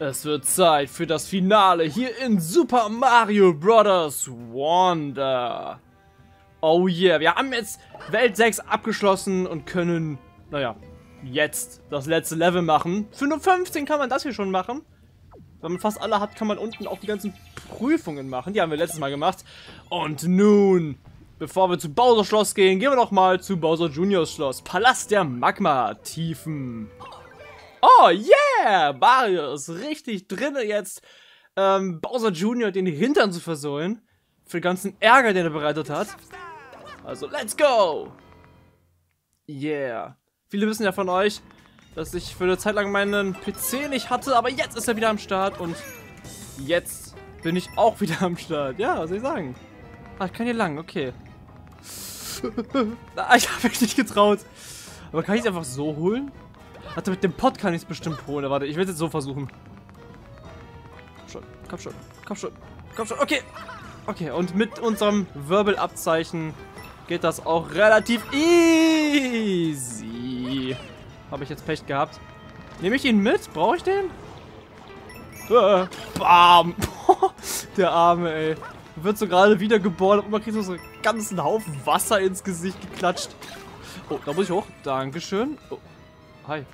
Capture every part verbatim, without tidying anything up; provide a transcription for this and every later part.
Es wird Zeit für das Finale hier in Super Mario Bros. Wonder. Oh yeah, wir haben jetzt Welt sechs abgeschlossen und können, naja, jetzt das letzte Level machen. Für nur fünfzehn kann man das hier schon machen. Wenn man fast alle hat, kann man unten auch die ganzen Prüfungen machen. Die haben wir letztes Mal gemacht. Und nun, bevor wir zu Bowser Schloss gehen, gehen wir noch mal zu Bowser Juniors Schloss. Palast der Magma-Tiefen. Oh yeah! Mario ist richtig drin jetzt, ähm, Bowser Junior den Hintern zu versohlen. Für den ganzen Ärger, den er bereitet hat. Also, let's go! Yeah. Viele wissen ja von euch, dass ich für eine Zeit lang meinen P C nicht hatte, aber jetzt ist er wieder am Start und jetzt bin ich auch wieder am Start. Ja, was soll ich sagen? Ah, ich kann hier lang, okay. Ich habe mich nicht getraut. Aber kann ich es einfach so holen? Warte, mit dem Pot kann ich es bestimmt holen. Warte, ich will es jetzt so versuchen. Komm schon, komm schon, komm schon, komm schon. Okay. Okay, und mit unserem Wirbelabzeichen geht das auch relativ easy. Habe ich jetzt Pech gehabt. Nehme ich ihn mit? Brauche ich den? Äh, bam. Der Arme, ey. Wird so gerade wiedergeboren und man kriegt so einen ganzen Haufen Wasser ins Gesicht geklatscht. Oh, da muss ich hoch. Dankeschön. Oh. Hi.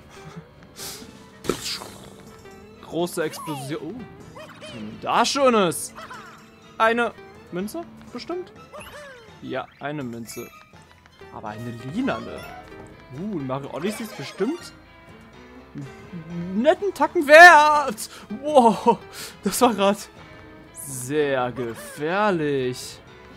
Große Explosion. Oh. Da Schönes. Eine Münze? Bestimmt? Ja, eine Münze. Aber eine lilane. Uh, Mario Odyssey ist bestimmt einen netten Tacken wert. Wow. Das war gerade sehr gefährlich.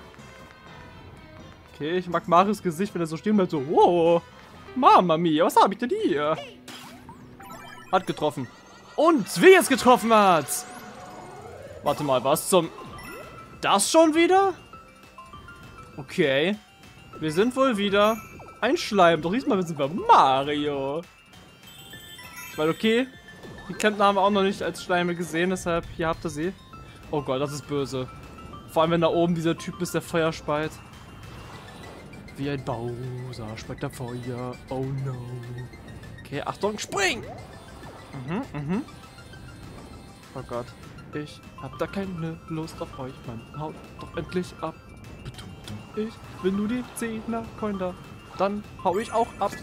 Okay, ich mag Marios Gesicht, wenn er so stehen bleibt. So, wow. Mama mia, was habe ich denn hier? Hat getroffen. Und wie es getroffen hat. Warte mal, was zum... Das schon wieder? Okay. Wir sind wohl wieder ein Schleim. Doch diesmal sind wir Mario. Ich meine, okay. Die Klempner haben wir auch noch nicht als Schleime gesehen, deshalb hier habt ihr sie. Oh Gott, das ist böse. Vor allem, wenn da oben dieser Typ ist, der Feuer speit. Wie ein Bowser speit der Feuer. Oh no. Okay, Achtung, spring! Mhm, mhm. Oh Gott. Ich hab da keine Lust auf euch, Mann. Haut doch endlich ab. Ich will nur die zehner Coin da. Dann hau ich auch ab.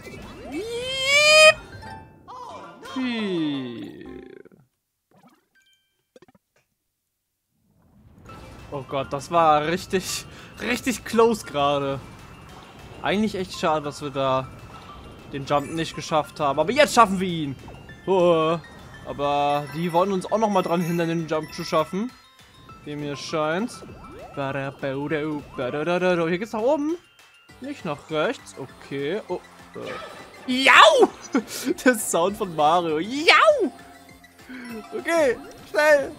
Oh Gott, das war richtig, richtig close gerade. Eigentlich echt schade, dass wir da den Jump nicht geschafft haben. Aber jetzt schaffen wir ihn. Oh, aber die wollen uns auch noch mal dran hindern, den Jump zu schaffen. Wie mir scheint. Hier geht's nach oben. Nicht nach rechts. Okay. Oh. Äh. Jau! Der Sound von Mario. Jau! Okay, schnell.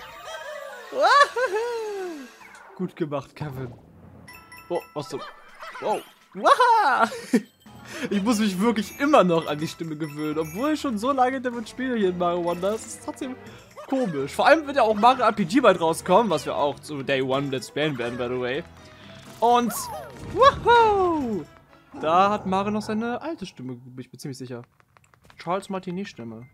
Gut gemacht, Kevin. Oh, was so? Wow. Waha! Ich muss mich wirklich immer noch an die Stimme gewöhnen, obwohl ich schon so lange damit spiele hier in Mario Wonder. Das ist trotzdem komisch. Vor allem wird ja auch Mario R P G bald rauskommen, was wir auch zu Day One Let's Playen werden, by the way. Und woohoo! Da hat Mario noch seine alte Stimme, bin ich mir ziemlich sicher. Charles Martinet Stimme.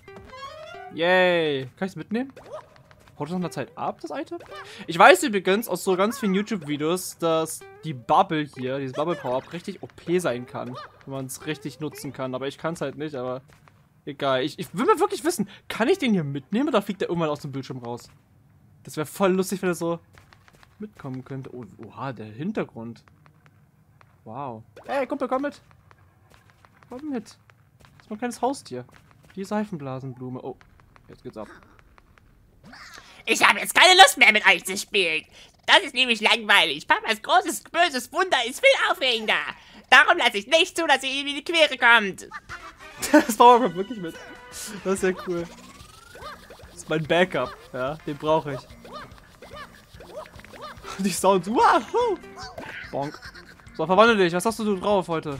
Yay! Kann ich es mitnehmen? Haut das nach einer Zeit ab, das Item? Ich weiß übrigens aus so ganz vielen YouTube-Videos, dass die Bubble hier, dieses Bubble Power-Up, richtig O P sein kann. Wenn man es richtig nutzen kann. Aber ich kann es halt nicht, aber egal. Ich, ich will mal wirklich wissen, kann ich den hier mitnehmen oder fliegt der irgendwann aus dem Bildschirm raus? Das wäre voll lustig, wenn er so mitkommen könnte. Oh, oha, der Hintergrund. Wow. Ey, Kumpel, komm mit. Komm mit. Das ist mein kleines Haustier. Die Seifenblasenblume. Oh, jetzt geht's ab. Ich habe jetzt keine Lust mehr mit euch zu spielen. Das ist nämlich langweilig. Papas großes, böses Wunder ist viel aufregender. Darum lasse ich nicht zu, dass ihr ihm in die Quere kommt. Das Power kommt wirklich mit. Das ist ja cool. Das ist mein Backup. Ja, den brauche ich. Die Sounds. Wahoo! Bonk. So, verwandle dich. Was hast du drauf heute?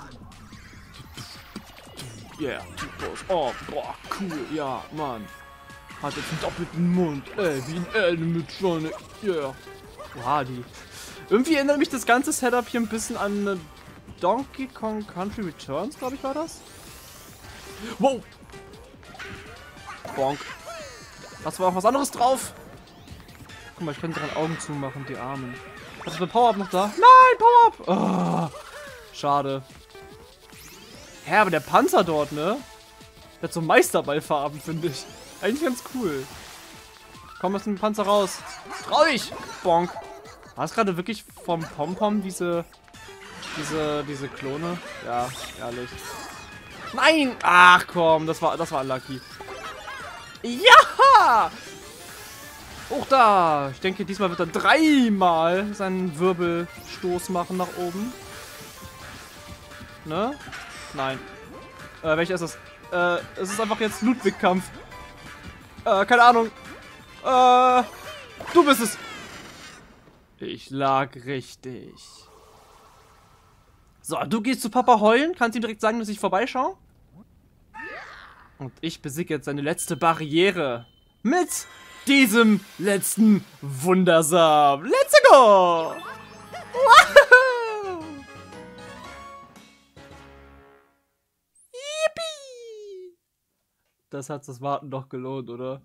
Yeah, oh, boah, cool. Ja, Mann. Hat jetzt einen doppelten Mund, ey, wie ein Elden mit Johnny. Yeah. Wow, die. Irgendwie erinnert mich das ganze Setup hier ein bisschen an Donkey Kong Country Returns, glaube ich, war das. Wow. Bonk. Hast du auch was anderes drauf? Guck mal, ich könnte dran Augen zumachen, die Armen. Hast du ein Power-Up noch da? Nein, Power-Up! Oh, schade. Hä, aber der Panzer dort, ne? Der hat so Meisterballfarben, finde ich. Eigentlich ganz cool. Komm aus dem Panzer raus. Trau dich! Bonk. War es gerade wirklich vom Pompom diese... Diese... diese Klone? Ja, ehrlich. Nein! Ach komm, das war... das war unlucky. Ja! Hoch da! Ich denke, diesmal wird er dreimal seinen Wirbelstoß machen nach oben. Ne? Nein. Äh, welcher ist es? Äh, es ist einfach jetzt Ludwig-Kampf. Äh, keine Ahnung. Äh, du bist es. Ich lag richtig. So, du gehst zu Papa heulen, kannst ihm direkt sagen, dass ich vorbeischaue. Und ich besiege jetzt seine letzte Barriere. Mit diesem letzten Wundersam. Let's go! Wow! Yippie! Das hat das Warten doch gelohnt, oder?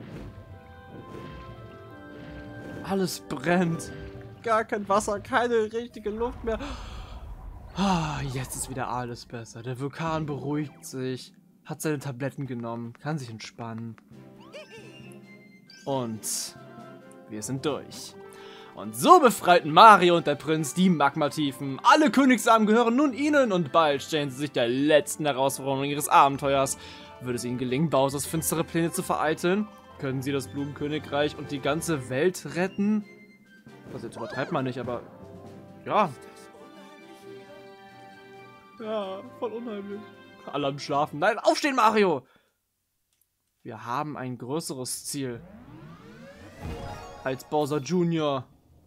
Alles brennt. Gar kein Wasser, keine richtige Luft mehr. Ah, jetzt ist wieder alles besser. Der Vulkan beruhigt sich, hat seine Tabletten genommen, kann sich entspannen. Und wir sind durch. Und so befreiten Mario und der Prinz die Magmatiefen. Alle Königssamen gehören nun ihnen und bald stellen sie sich der letzten Herausforderung ihres Abenteuers. Würde es ihnen gelingen, Bowsers finstere Pläne zu vereiteln? Können sie das Blumenkönigreich und die ganze Welt retten? Das jetzt übertreibt man nicht, aber ja. Ja, voll unheimlich. Alle am Schlafen. Nein, aufstehen, Mario! Wir haben ein größeres Ziel. Als Bowser Junior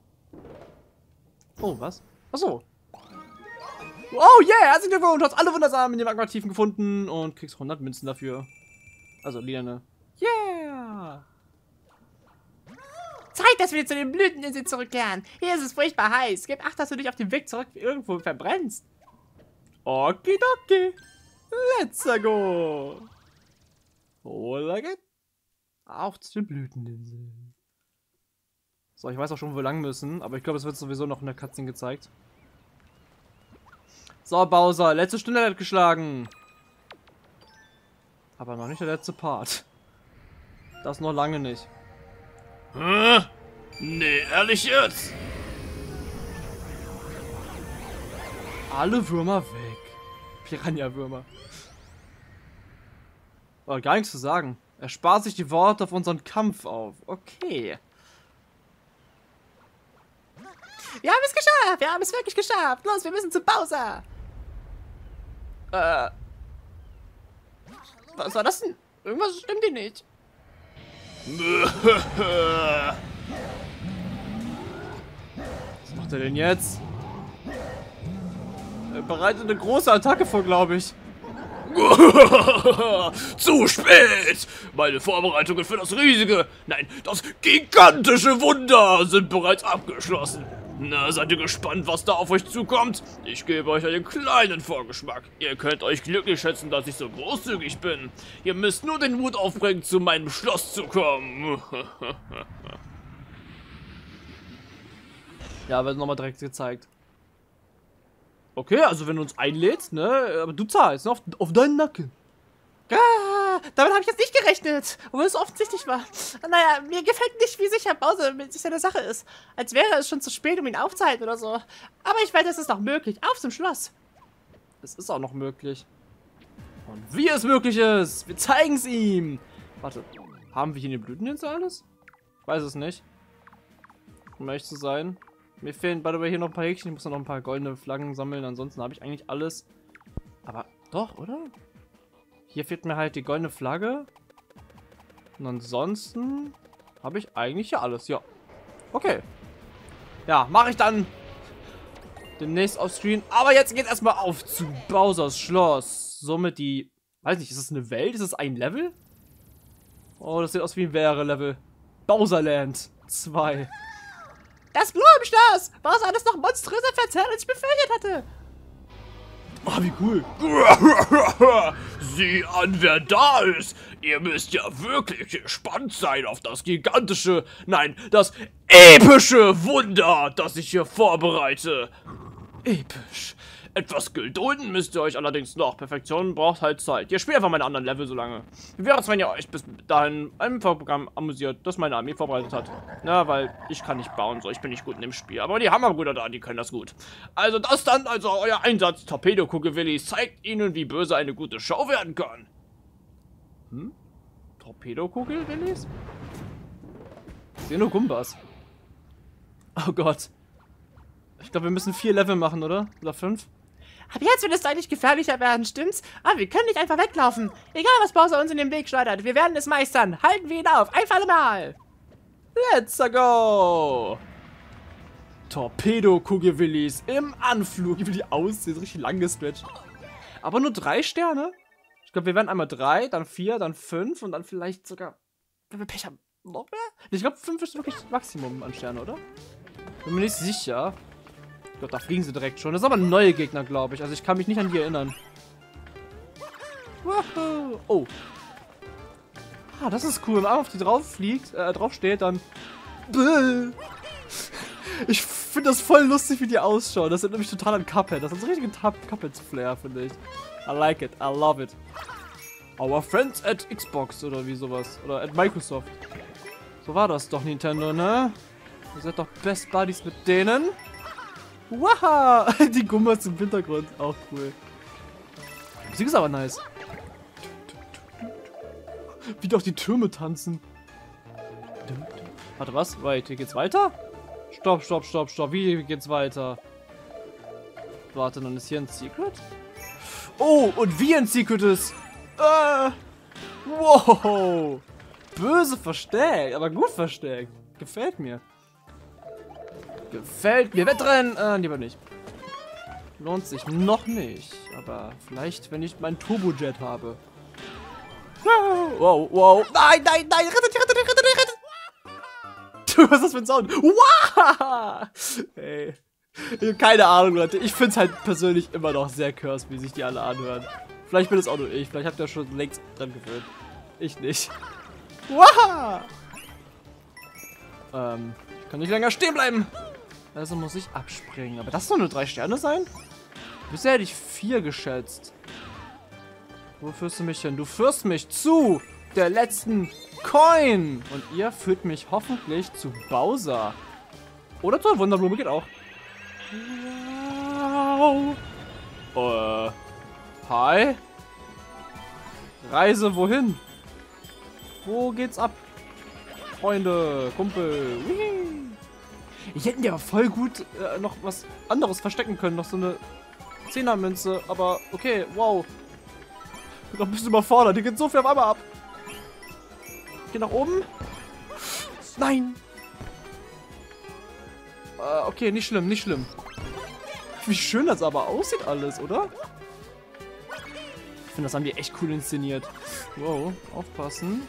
Oh, was? Achso. Oh yeah, herzlichen Glückwunsch, du hast alle Wundersamen in den Magmatiefen gefunden und kriegst hundert Münzen dafür. Also, Liane. Yeah! Zeit, dass wir zu den Blüteninseln zurückkehren. Hier ist es furchtbar heiß. Gib Acht, dass du dich auf dem Weg zurück irgendwo verbrennst. Okidoki. Let's go. Oder geht? Auf zu den Blüteninseln. So, ich weiß auch schon, wo wir lang müssen, aber ich glaube, es wird sowieso noch in der Cutscene gezeigt. So, Bowser, letzte Stunde hat geschlagen. Aber noch nicht der letzte Part. Das noch lange nicht. Hä? Nee, ehrlich jetzt? Alle Würmer weg. Piranha-Würmer. Aber gar nichts zu sagen. Er spart sich die Worte auf unseren Kampf auf. Okay. Wir haben es geschafft. Wir haben es wirklich geschafft. Los, wir müssen zu Bowser. Äh. Was war das denn? Irgendwas stimmt hier nicht. Was macht er denn jetzt? Er bereitet eine große Attacke vor, glaube ich. Zu spät! Meine Vorbereitungen für das riesige, nein, das gigantische Wunder sind bereits abgeschlossen. Na, seid ihr gespannt, was da auf euch zukommt? Ich gebe euch einen kleinen Vorgeschmack. Ihr könnt euch glücklich schätzen, dass ich so großzügig bin. Ihr müsst nur den Mut aufbringen, zu meinem Schloss zu kommen. Ja, wird nochmal direkt gezeigt. Okay, also wenn du uns einlädst, ne, aber du zahlst, ne, auf, auf deinen Nacken. Ah, damit habe ich jetzt nicht gerechnet, obwohl es offensichtlich war. Naja, mir gefällt nicht, wie sicher Bowser mit sich seiner Sache ist. Als wäre es schon zu spät, um ihn aufzuhalten oder so. Aber ich weiß, es ist noch möglich. Auf zum Schloss. Es ist auch noch möglich. Und wie es möglich ist, wir zeigen es ihm. Warte, haben wir hier in den Blüteninseln alles? Ich weiß es nicht. Um ehrlich zu sein. Mir fehlen, by the way, hier noch ein paar Häkchen. Ich muss noch ein paar goldene Flaggen sammeln. Ansonsten habe ich eigentlich alles. Aber doch, oder? Hier fehlt mir halt die goldene Flagge. Und ansonsten habe ich eigentlich hier alles. Ja. Okay. Ja, mache ich dann demnächst auf Screen. Aber jetzt geht erstmal auf zu Bowsers Schloss. Somit die... Weiß nicht, ist das eine Welt? Ist das ein Level? Oh, das sieht aus wie ein Wäre-Level. Bowserland zwei. Das Blumenschloss! Bowser hat es noch monströser verzerrt, als ich befürchtet hatte. Oh, wie cool. Sieh an, wer da ist. Ihr müsst ja wirklich gespannt sein auf das gigantische, nein, das epische Wunder, das ich hier vorbereite. Episch. Etwas gedulden müsst ihr euch allerdings noch. Perfektion braucht halt Zeit. Ihr spielt einfach meine anderen Level so lange. Wie wäre es, wenn ihr euch bis dahin ein Programm amüsiert, das meine Armee vorbereitet hat? Na, weil ich kann nicht bauen, so. Ich bin nicht gut in dem Spiel. Aber die Hammerbrüder da, die können das gut. Also das dann, also euer Einsatz. Torpedo-Kugelwillis zeigt ihnen, wie böse eine gute Show werden kann. Hm? Torpedo-Kugelwillis? Ich sehe nur Gumbas. Oh Gott. Ich glaube, wir müssen vier Level machen, oder? Oder fünf? Ab jetzt wird es deutlich gefährlicher werden, stimmt's? Aber wir können nicht einfach weglaufen. Egal, was Bowser uns in den Weg schleudert, wir werden es meistern. Halten wir ihn auf, ein für alle Mal. Let's go! Torpedo-Kugelwillis im Anflug. Wie die aussehen, so richtig lang gestretcht. Aber nur drei Sterne? Ich glaube, wir werden einmal drei, dann vier, dann fünf und dann vielleicht sogar, wenn wir Pech haben, noch mehr? Ich glaube, fünf ist wirklich das Maximum an Sterne, oder? Bin mir nicht sicher. Ich glaube, da fliegen sie direkt schon. Das sind aber neue Gegner, glaube ich. Also ich kann mich nicht an die erinnern. Woohoo. Oh. Ah, das ist cool. Wenn man auf die drauf fliegt, äh, drauf steht, dann... Ich finde das voll lustig, wie die ausschauen. Das sind nämlich total an Cuphead. Das ist so ein richtiger Cuphead-Flair, finde ich. I like it. I love it. Our friends at Xbox oder wie sowas. Oder at Microsoft. So war das doch, Nintendo, ne? Ihr seid doch Best Buddies mit denen. Wow! Die Gumbas im Hintergrund. Auch cool. Die Musik ist aber nice. Wie die auf die Türme tanzen. Warte, was? Wait, hier geht's weiter? Stopp, stopp, stopp, stopp. Wie geht's weiter? Warte, dann ist hier ein Secret? Oh, und wie ein Secret ist. Äh, wow. Böse versteckt, aber gut versteckt. Gefällt mir. Gefällt mir. Wettrennen! Äh, lieber nicht. Lohnt sich noch nicht. Aber vielleicht, wenn ich meinen Turbojet habe. Wow, wow. Nein, nein, nein. Rettet, rettet, rettet, rettet. Was ist das für ein Sound? Wow! Ey. Ich hab keine Ahnung, Leute. Ich find's halt persönlich immer noch sehr cursed, wie sich die alle anhören. Vielleicht bin es auch nur ich. Vielleicht habt ihr schon längst dran gewöhnt. Ich nicht. Wow! Ähm, ich kann nicht länger stehen bleiben. Also muss ich abspringen. Aber das soll nur drei Sterne sein? Bisher hätte ich vier geschätzt. Wo führst du mich hin? Du führst mich zu der letzten Coin. Und ihr führt mich hoffentlich zu Bowser. Oder zur Wunderblume, geht auch. Wow. Äh. Hi. Reise wohin? Wo geht's ab? Freunde, Kumpel. Whee. Ich hätte dir aber voll gut äh, noch was anderes verstecken können. Noch so eine Zehnermünze. Aber okay, wow. Ich bin noch ein bisschen überfordert. Hier geht so viel auf einmal ab. Ich geh nach oben. Nein. Äh, okay, nicht schlimm, nicht schlimm. Wie schön das aber aussieht alles, oder? Ich finde, das haben die echt cool inszeniert. Wow, aufpassen.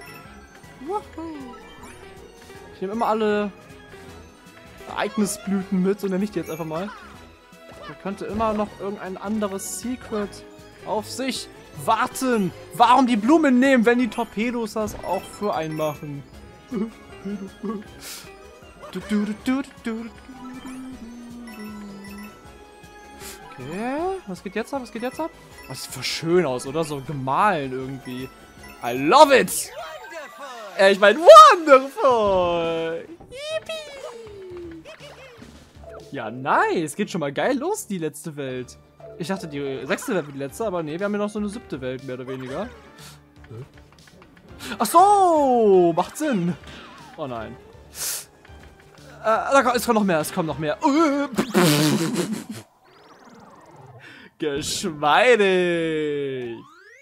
Ich nehme immer alle Ereignisblüten mit, so nenne ich die jetzt einfach mal. Da könnte immer noch irgendein anderes Secret auf sich warten. Warum die Blumen nehmen, wenn die Torpedos das auch für einen machen? Okay, was geht jetzt ab? Was geht jetzt ab? Das sieht voll schön aus, oder? So gemahlen irgendwie. I love it! Äh, ich meine, wonderful! Yippie! Ja, nice. Geht schon mal geil los, die letzte Welt. Ich dachte, die sechste Welt wird die letzte, aber nee, wir haben ja noch so eine siebte Welt, mehr oder weniger. Ach so, macht Sinn. Oh nein. Äh, da kommt, es kommt noch mehr, es kommt noch mehr. Geschmeidig.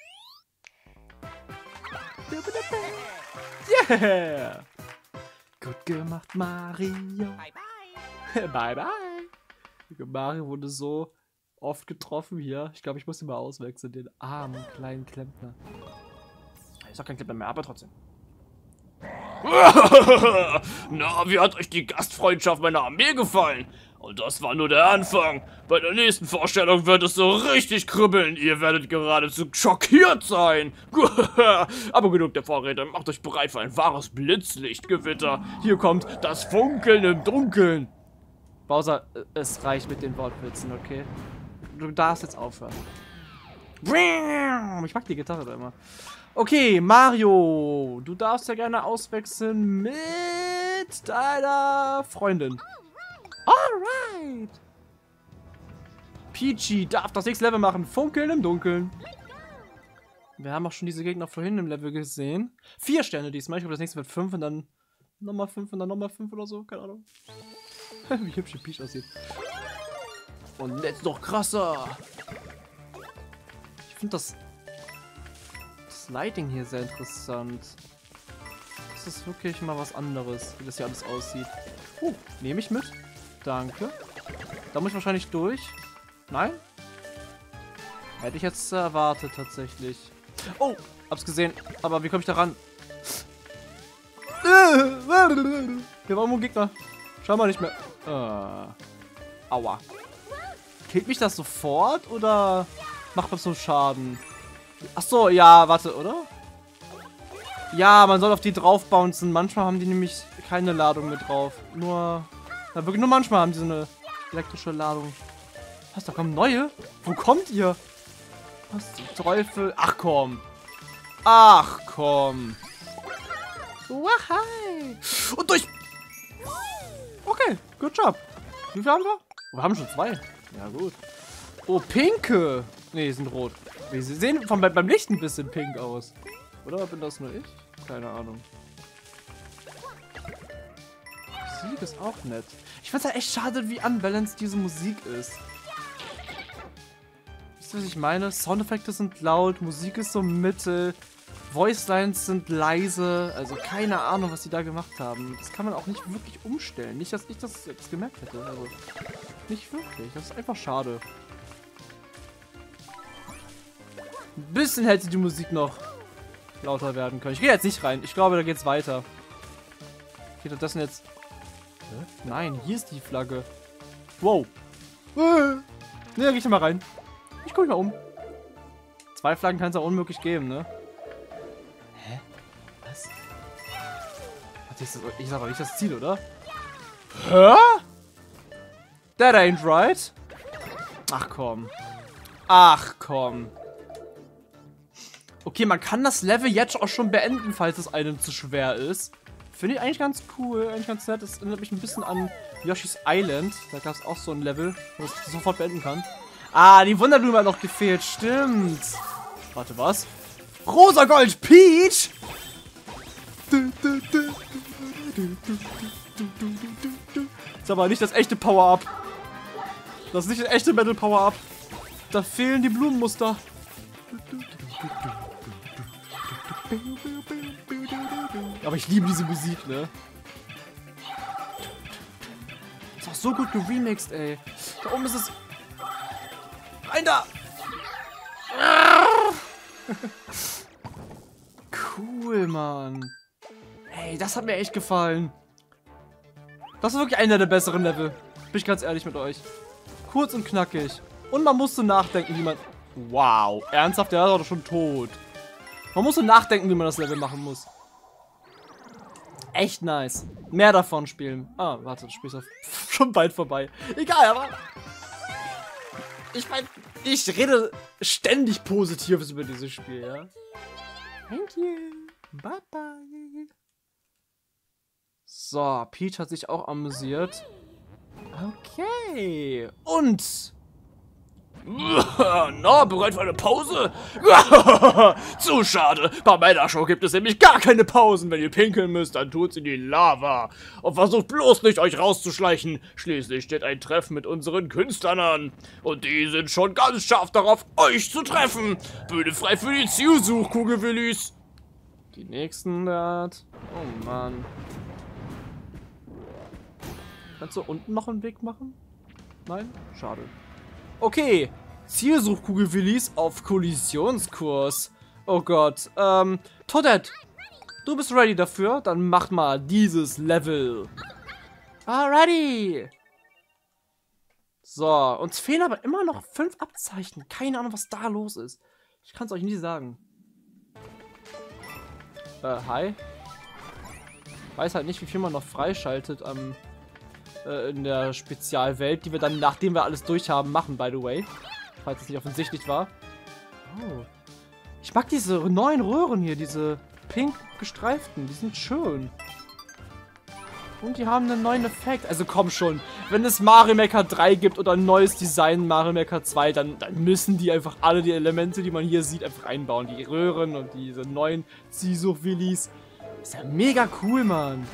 Yeah. Gut gemacht, Mario. Bye, bye. Bye, bye. Mario wurde so oft getroffen hier. Ich glaube, ich muss ihn mal auswechseln, den armen kleinen Klempner. Ist doch kein Klempner mehr, aber trotzdem. Na, wie hat euch die Gastfreundschaft meiner Armee gefallen? Und das war nur der Anfang. Bei der nächsten Vorstellung wird es so richtig kribbeln. Ihr werdet geradezu schockiert sein. Aber genug der Vorräte. Macht euch bereit für ein wahres Blitzlichtgewitter. Hier kommt das Funkeln im Dunkeln. Bowser, es reicht mit den Wortwitzen, okay? Du darfst jetzt aufhören. Ich mag die Gitarre da immer. Okay, Mario, du darfst ja gerne auswechseln mit deiner Freundin. Alright. Peachy darf das nächste Level machen. Funkeln im Dunkeln. Wir haben auch schon diese Gegner vorhin im Level gesehen. Vier Sterne diesmal. Ich glaube, das nächste wird fünf und dann nochmal fünf und dann nochmal fünf oder so. Keine Ahnung. Wie hübsch die Peach aussieht. Und jetzt noch krasser. Ich finde das, das Lighting hier sehr interessant. Das ist wirklich mal was anderes, wie das hier alles aussieht. Uh, nehme ich mit. Danke. Da muss ich wahrscheinlich durch. Nein? Hätte ich jetzt erwartet, tatsächlich. Oh, hab's gesehen. Aber wie komme ich da ran? Hier war irgendwo ein Gegner. Schau mal nicht mehr. Äh. Aua. Killt mich das sofort oder macht das so Schaden? Ach so, ja, warte, oder? Ja, man soll auf die drauf bouncen. Manchmal haben die nämlich keine Ladung mit drauf. Nur, na wirklich nur manchmal haben die so eine elektrische Ladung. Was, da kommen neue? Wo kommt ihr? Was zum Teufel? Ach komm. Ach komm. Wahai. Und durch. Okay, good job. Wie viel haben wir? Wir haben schon zwei. Ja, gut. Oh, pinke. Ne, die sind rot. Sie sehen von, beim Licht ein bisschen pink aus. Oder bin das nur ich? Keine Ahnung. Musik ist auch nett. Ich find's halt echt schade, wie unbalanced diese Musik ist. Wisst ihr, was ich meine? Soundeffekte sind laut, Musik ist so mittel, Voicelines sind leise. Also keine Ahnung, was die da gemacht haben. Das kann man auch nicht wirklich umstellen. Nicht, dass ich das jetzt gemerkt hätte. Also nicht wirklich. Das ist einfach schade. Ein bisschen hätte die Musik noch lauter werden können. Ich gehe jetzt nicht rein. Ich glaube, da geht's weiter. Geht das denn jetzt? Hä? Nein, hier ist die Flagge. Wow. Äh. Ne, da geh ich mal rein. Ich gucke mal um. Zwei Flaggen kann es auch unmöglich geben, ne? Hä? Was? Warte, ist das, ich sag doch nicht das Ziel, oder? Hä? That ain't right. Ach komm. Ach komm. Okay, man kann das Level jetzt auch schon beenden, falls es einem zu schwer ist. Finde ich eigentlich ganz cool, eigentlich ganz nett. Das erinnert mich ein bisschen an Yoshi's Island. Da gab es auch so ein Level, wo man es sofort beenden kann. Ah, die Wunderblume hat noch gefehlt, stimmt. Warte, was? Rosa Gold Peach? Ist aber nicht das echte Power-Up. Das ist nicht das echte Metal Power-Up. Da fehlen die Blumenmuster. Aber ich liebe diese Musik, ne? Ist auch so gut geremixed, ey. Da oben ist es. Rein da! Cool, Mann. Ey, das hat mir echt gefallen. Das ist wirklich einer der besseren Level. Bin ich ganz ehrlich mit euch. Kurz und knackig. Und man musste nachdenken, wie man... Wow, ernsthaft? Der ist doch schon tot. Man musste nachdenken, wie man das Level machen muss. Echt nice. Mehr davon spielen. Ah, warte, das Spiel ist schon bald vorbei. Egal, aber... Ich meine, ich rede ständig Positives über dieses Spiel, ja? Thank you. Bye, bye. So, Peach hat sich auch amüsiert. Okay. Und... Na, bereit für eine Pause? Zu schade. Bei meiner Show gibt es nämlich gar keine Pausen. Wenn ihr pinkeln müsst, dann tut's in die Lava. Und versucht bloß nicht, euch rauszuschleichen. Schließlich steht ein Treffen mit unseren Künstlern an. Und die sind schon ganz scharf darauf, euch zu treffen. Bühne frei für die Zielsuchkugelwillis. Die nächsten Art. Oh Mann. Kannst du unten noch einen Weg machen? Nein? Schade. Okay, Zielsuchkugelwillis auf Kollisionskurs. Oh Gott, ähm, Toadette. Du bist ready dafür? Dann mach mal dieses Level. Alrighty. So, uns fehlen aber immer noch fünf Abzeichen. Keine Ahnung, was da los ist. Ich kann es euch nie sagen. Äh, hi. Weiß halt nicht, wie viel man noch freischaltet am, äh, in der Spezialwelt, die wir dann, nachdem wir alles durchhaben, machen, by the way. Falls es nicht offensichtlich war. Oh. Ich mag diese neuen Röhren hier, diese pink gestreiften. Die sind schön. Und die haben einen neuen Effekt. Also komm schon, wenn es Mario Maker drei gibt oder ein neues Design Mario Maker zwei, dann, dann müssen die einfach alle die Elemente, die man hier sieht, einfach einbauen. Die Röhren und diese neuen Zisuch-Willis. Ist ja mega cool, Mann.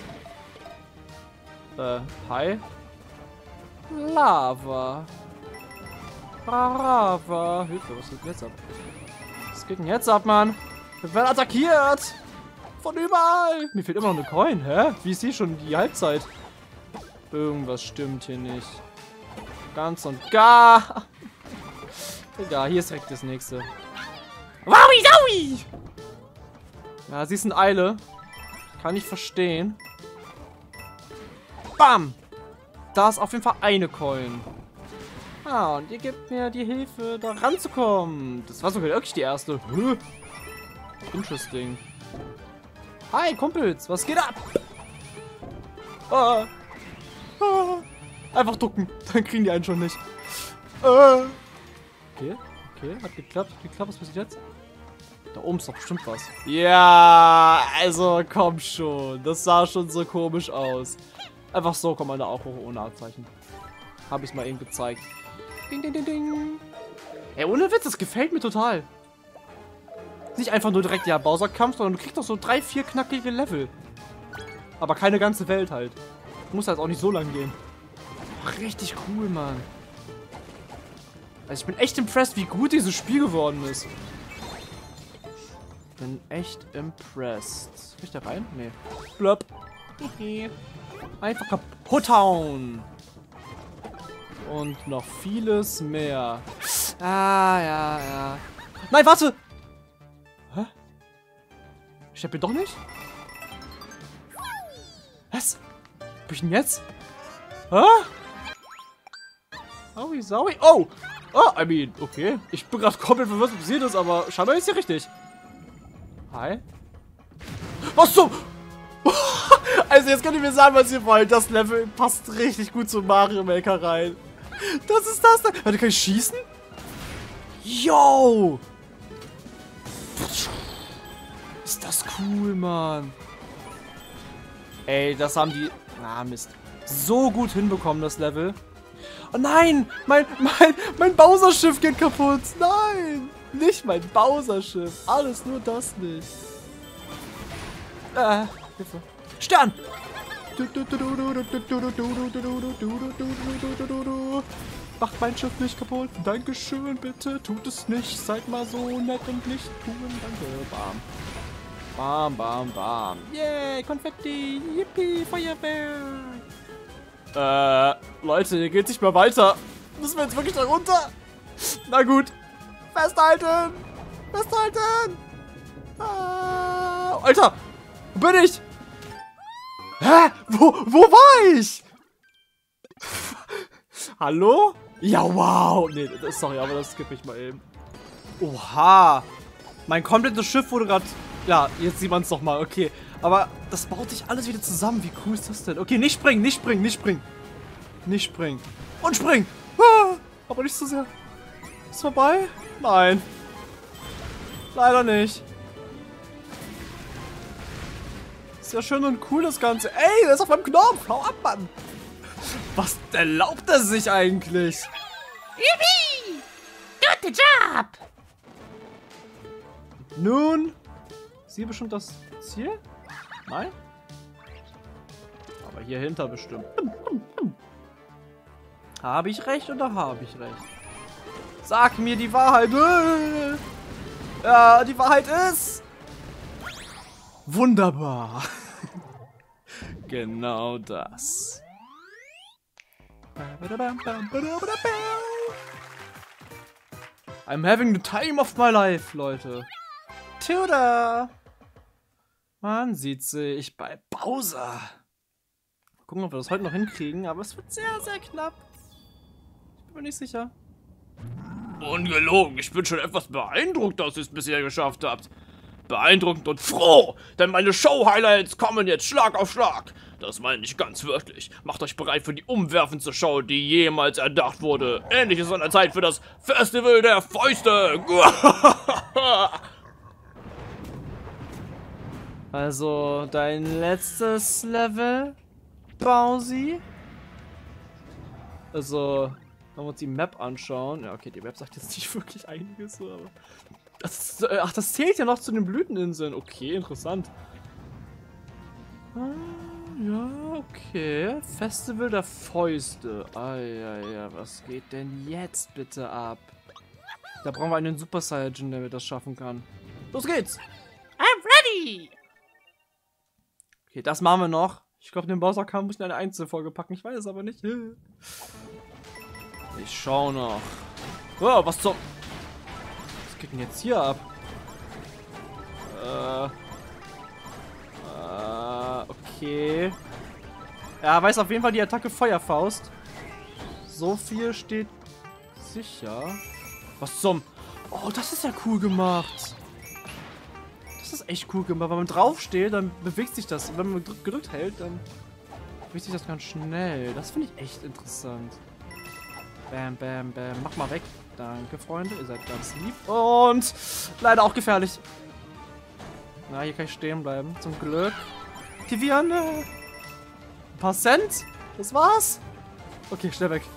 Äh, hi. Lava. Lava. Hilfe, was geht denn jetzt ab? Was geht denn jetzt ab, Mann? Wir werden attackiert! Von überall! Mir fehlt immer noch eine Coin, hä? Wie ist die schon die Halbzeit? Irgendwas stimmt hier nicht. Ganz und gar! Egal, hier ist direkt das nächste. Wowi, Zowie! Ja, sie ist in Eile. Kann ich verstehen. Bam! Da ist auf jeden Fall eine Coin. Ah, und ihr gebt mir die Hilfe, da ranzukommen. Das war sogar wirklich die erste. Huh. Interesting. Hi, Kumpels, was geht ab? Ah. Ah. Einfach ducken, dann kriegen die einen schon nicht. Ah. Okay, okay, hat geklappt, hat geklappt, was passiert jetzt? Da oben ist doch bestimmt was. Ja, also komm schon, das sah schon so komisch aus. Einfach so kommt man da auch hoch ohne Abzeichen. Habe ich mal eben gezeigt. Ding, ding, ding, ding. Ey, ohne Witz, das gefällt mir total. Nicht einfach nur direkt, ja, Bowser-Kampf, sondern du kriegst doch so drei, vier knackige Level. Aber keine ganze Welt halt. Muss halt auch nicht so lang gehen. Ach, richtig cool, Mann. Also ich bin echt impressed, wie gut dieses Spiel geworden ist. Bin echt impressed. Kann ich da rein? Nee. Blöp. Einfach kaputt hauen. Und noch vieles mehr. Ah, ja, ja. Nein, warte! Hä? Ich hab hier doch nicht? Was? Was ich denn jetzt? Hä? Aui, saui. Oh! Oh, I mean, okay. Ich bin gerade komplett verwirrt, was passiert ist, aber scheinbar ist hier richtig. Hi. Was zum... Also jetzt könnt ihr mir sagen, was ihr wollt. Das Level passt richtig gut zu Mario Maker rein. Das ist das da. Warte, kann ich schießen? Yo! Ist das cool, Mann. Ey, das haben die... Ah, Mist. So gut hinbekommen, das Level. Oh nein! Mein, mein, mein Bowser-Schiff geht kaputt. Nein! Nicht mein Bowser-Schiff. Alles nur das nicht. Äh, Hilfe. Stern! Macht mein Schiff nicht kaputt. Dankeschön, bitte. Tut es nicht. Seid mal so nett und nicht tun. Danke. Bam. Bam, bam, bam. Yay, Konfetti. Yippie, Feuerwehr. Äh, Leute, hier geht nicht mehr weiter. Müssen wir jetzt wirklich da runter? Na gut. Festhalten. Festhalten. Ah, Alter. Wo bin ich? Hä? Wo, wo war ich? Hallo? Ja, wow. Nee, das, sorry, aber das skippe ich mal eben. Oha. Mein komplettes Schiff wurde gerade... Ja, jetzt sieht man es doch mal. Okay. Aber das baut sich alles wieder zusammen. Wie cool ist das denn? Okay, nicht springen, nicht springen, nicht springen. Nicht springen. Und springen. Ah, aber nicht so sehr. Ist vorbei? Nein. Leider nicht. Ist ja schön und cool, das Ganze. Ey, der ist auf meinem Knopf. Hau ab, Mann. Was erlaubt er sich eigentlich? Yippie! Good job! Nun, ist hier bestimmt das Ziel? Nein? Aber hier hinter bestimmt. Habe ich recht oder habe ich recht? Sag mir die Wahrheit. Ja, die Wahrheit ist... Wunderbar. Genau das. I'm having the time of my life, Leute. Tuda. Man sieht sich bei Bowser. Mal gucken, ob wir das heute noch hinkriegen, aber es wird sehr, sehr knapp. Ich bin mir nicht sicher. Ungelogen, ich bin schon etwas beeindruckt, dass ihr es bisher geschafft habt. Beeindruckend und froh, denn meine Show-Highlights kommen jetzt Schlag auf Schlag. Das meine ich ganz wörtlich. Macht euch bereit für die umwerfendste Show, die jemals erdacht wurde. Endlich ist an der Zeit für das Festival der Fäuste. Also, dein letztes Level, Bowsi? Also, wenn wir uns die Map anschauen. Ja, okay, die Map sagt jetzt nicht wirklich einiges, so, aber. Das, äh, ach, das zählt ja noch zu den Blüteninseln. Okay, interessant. Ah, ja, okay. Festival der Fäuste. Ah, ja, ja, was geht denn jetzt bitte ab? Da brauchen wir einen Super Saiyajin, der das schaffen kann. Los geht's! I'm ready! Okay, das machen wir noch. Ich glaube, den Bowser-Kampf muss ich in eine Einzelfolge packen. Ich weiß es aber nicht. Ich schau noch. Oh, was zum... Was geht denn jetzt hier ab? Äh... Äh... Okay. Er weiß auf jeden Fall die Attacke Feuerfaust. So viel steht sicher. Was zum... Oh, das ist ja cool gemacht. Das ist echt cool gemacht. Wenn man draufsteht, dann bewegt sich das. Und wenn man gedrückt hält, dann bewegt sich das ganz schnell. Das finde ich echt interessant. Bam, bam, bam. Mach mal weg. Danke, Freunde. Ihr seid ganz lieb. Und leider auch gefährlich. Na, hier kann ich stehen bleiben. Zum Glück. Aktivieren. Ein paar Cent. Das war's. Okay, schnell weg.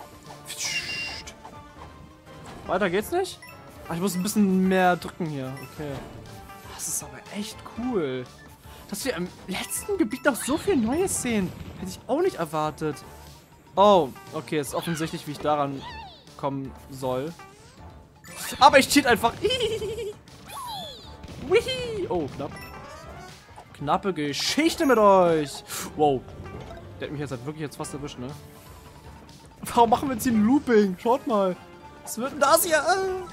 Weiter geht's nicht? Ach, ich muss ein bisschen mehr drücken hier. Okay. Das ist aber echt cool. Dass wir im letzten Gebiet noch so viel Neues sehen. Hätte ich auch nicht erwartet. Oh, okay, ist offensichtlich, wie ich daran kommen soll. Aber ich cheat einfach. Oh, knapp. Knappe Geschichte mit euch. Wow. Der hat mich jetzt halt wirklich jetzt fast erwischt, ne? Warum machen wir jetzt hier ein Looping? Schaut mal. Was wird denn das hier?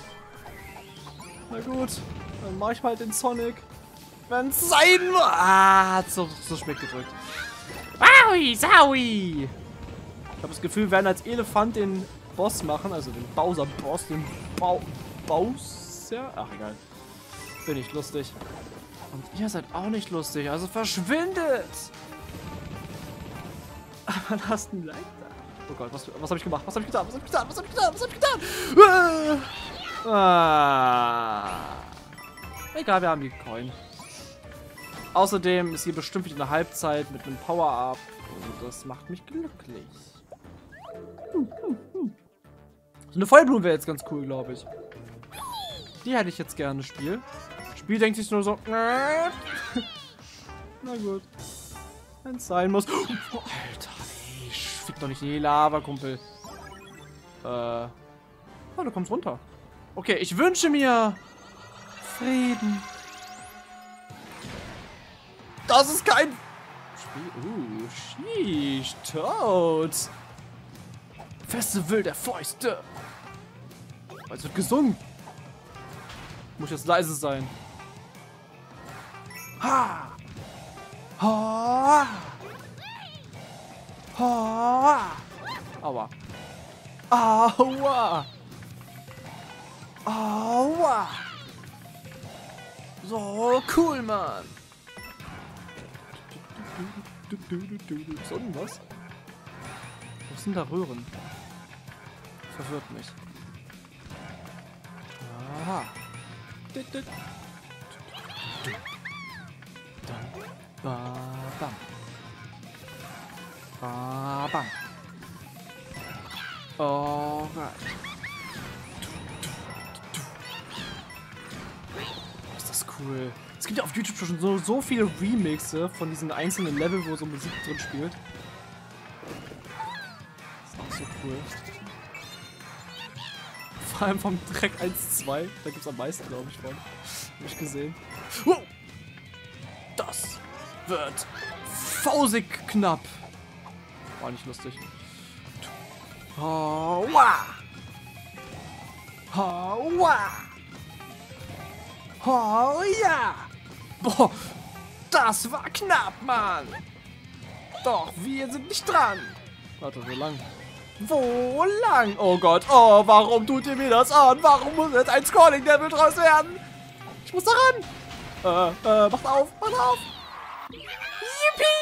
Na gut. Dann mach ich mal den Sonic. Wenn's sein muss. Ah, hat so, so spät gedrückt. Wowi, Saui. Ich habe das Gefühl, wir werden als Elefant den Boss machen, also den Bowser-Boss, den Bau Bowser. Ach, egal. Bin ich lustig. Und ihr seid auch nicht lustig, also verschwindet! Aber lasst ein Like da. Oh Gott, was, was habe ich gemacht? Was habe ich getan? Was habe ich getan? Was habe ich getan? Was habe ich getan? Ah. Egal, wir haben die Coin. Außerdem ist hier bestimmt wieder eine Halbzeit mit einem Power-Up. Und das macht mich glücklich. Hm, hm, hm. So eine Feuerblume wäre jetzt ganz cool, glaube ich. Die hätte ich jetzt gerne, Spiel. Spiel denkt sich nur so. Na gut. Wenn es sein muss. Oh, Alter, ey, fick doch nicht in die Lava, Kumpel. Äh. Oh, du kommst runter. Okay, ich wünsche mir Frieden. Das ist kein Spiel. Uh, sheesh, tot. Festival der Fäuste. Es wird gesungen. Muss jetzt leise sein. Ha! Ha! Ha! Aua. Aua! Aua! So cool, Mann. Ist unten was? Was sind da Röhren? Verwirrt mich. Aha. Ba, bam. Ba, bam. Alright. Ist das cool. Es gibt ja auf YouTube schon so, so viele Remixe von diesen einzelnen Level, wo so Musik drin spielt. Ist auch so cool. Vor allem vom Track eins zwei. Da gibt es am meisten, glaube ich, von. Hab ich gesehen. Wow. Das wird fausig knapp. War nicht lustig. Haua! Haua! Haua! Boah! Das war knapp, Mann. Doch, wir sind nicht dran. Warte, wo lang? Wo lang? Oh Gott, oh, warum tut ihr mir das an? Warum muss jetzt ein Scrolling-Level draus werden? Ich muss da ran. Äh, äh, macht auf, macht auf. Yippie!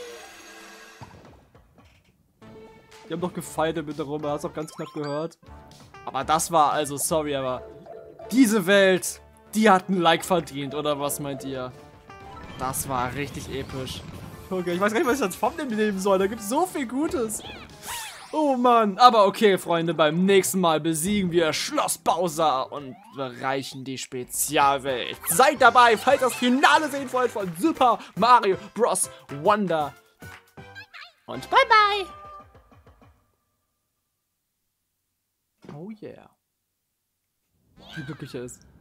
Die haben doch gefeiert mit der Runde, hast auch ganz knapp gehört. Aber das war, also sorry, aber diese Welt, die hat ein Like verdient, oder was meint ihr? Das war richtig episch. Okay, ich weiß gar nicht, was ich als Thumbnail nehmen soll, da gibt es so viel Gutes. Oh Mann, aber okay, Freunde, beim nächsten Mal besiegen wir Schloss Bowser und erreichen die Spezialwelt. Seid dabei, falls ihr das Finale sehen wollt von Super Mario Bros. Wonder. Und bye bye. Oh yeah. Wie glücklich er ist.